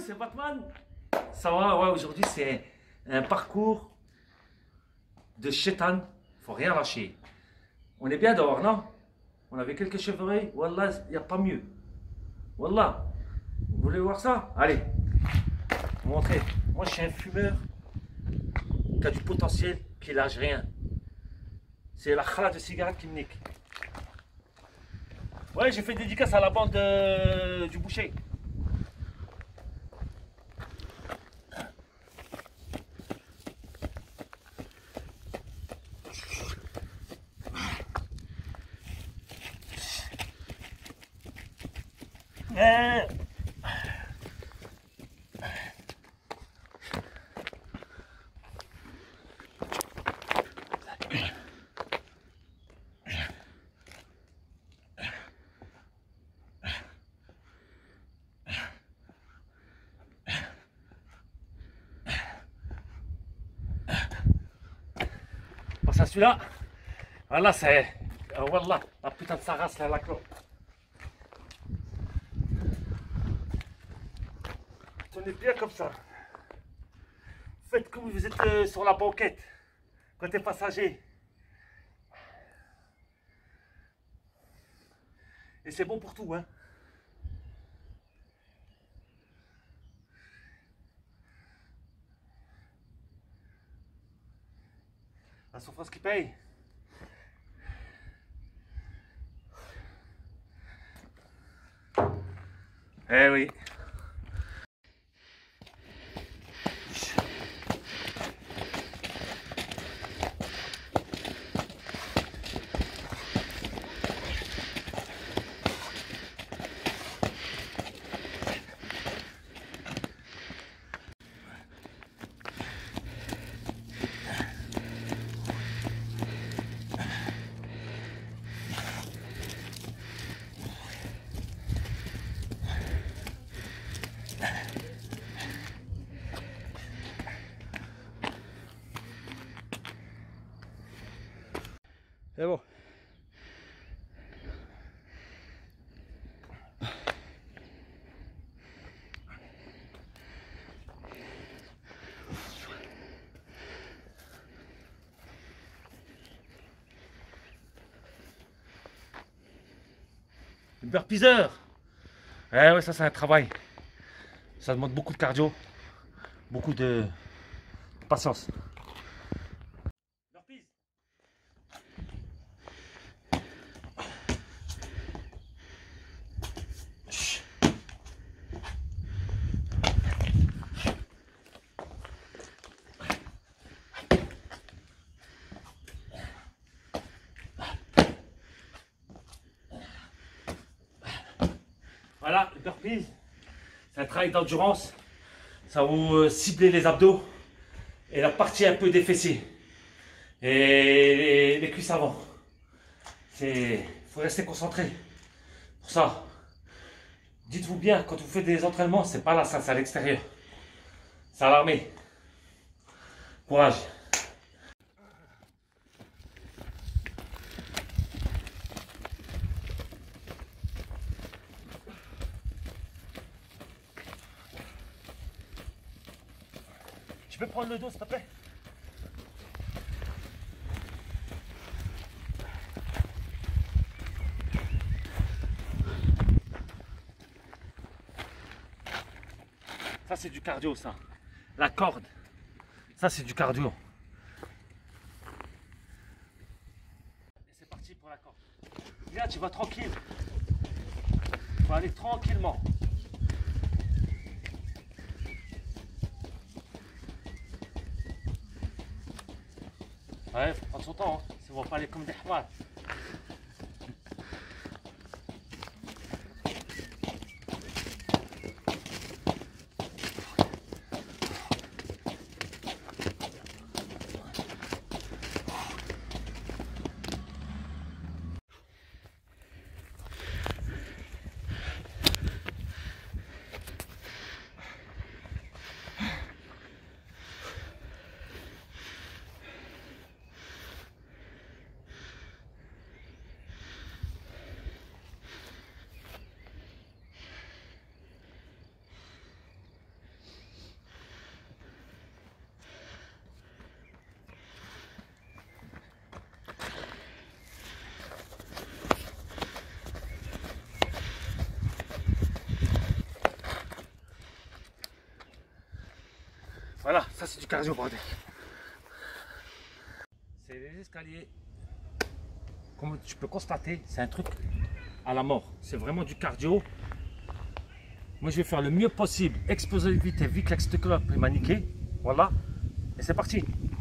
c'est Batman. Ça va, ouais, aujourd'hui c'est un parcours de chétan. Faut rien lâcher. On est bien dehors, non? On avait quelques chevreuils. Wallah, il n'y a pas mieux. Wallah. Vous voulez voir ça? Allez. Vous montrer. Moi, je suis un fumeur qui a du potentiel, qui lâche rien. C'est la khala de cigarette qui me nique. Ouais, j'ai fait dédicace à la bande du boucher. Pense à celui-là. Voilà, c'est. Wallah, la putain de sa race, là, la clope. Tenez bien comme ça. Faites comme vous êtes sur la banquette, côté passager. Et c'est bon pour tout, hein. La souffrance qui paye. Eh oui. C'est bon. Le burpeeseur. Eh ouais, ça c'est un travail. Ça demande beaucoup de cardio, beaucoup de patience. Burpees. Voilà, le burpees, c'est un travail d'endurance. Ça va vous cibler les abdos et la partie un peu des fessiers et les cuisses avant. Il faut rester concentré. Pour ça, dites-vous bien, quand vous faites des entraînements, c'est pas là, ça, c'est à l'extérieur. C'est à l'armée. Courage. Tu peux prendre le dos, s'il te plaît? Ça, c'est du cardio, ça. La corde. Ça, c'est du cardio. Et c'est parti pour la corde. Viens, tu vas tranquille. Tu vas aller tranquillement. Ouais, faut prendre son temps, hein. Ça va pas aller comme des hmars. Voilà, ça c'est du cardio, bordel. C'est les escaliers. Comme tu peux constater, c'est un truc à la mort. C'est vraiment du cardio. Moi, je vais faire le mieux possible. Explosivité, vite l'extérieur est maniqué. Voilà. Et c'est parti.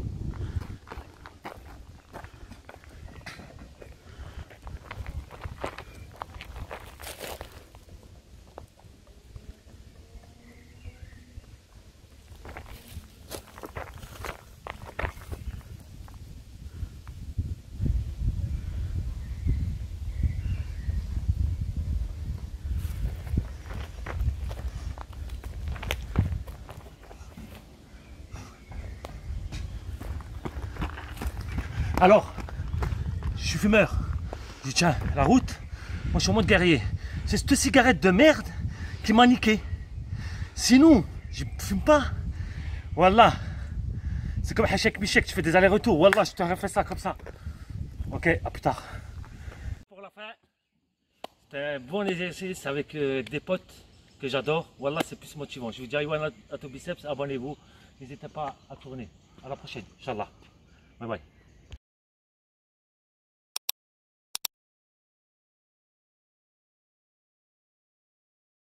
Alors, je suis fumeur. Je dis tiens, la route, moi je suis en mode guerrier. C'est cette cigarette de merde qui m'a niqué. Sinon, je fume pas. Voilà. C'est comme Hachek Michek, tu fais des allers-retours. Voilà, je te refais ça comme ça. Ok, à plus tard. Pour la fin, c'était un bon exercice avec des potes que j'adore. Voilà, c'est plus motivant. Je vous dis, Aïwan à biceps, abonnez-vous. N'hésitez pas à tourner. À la prochaine, Inch'Allah. Bye bye.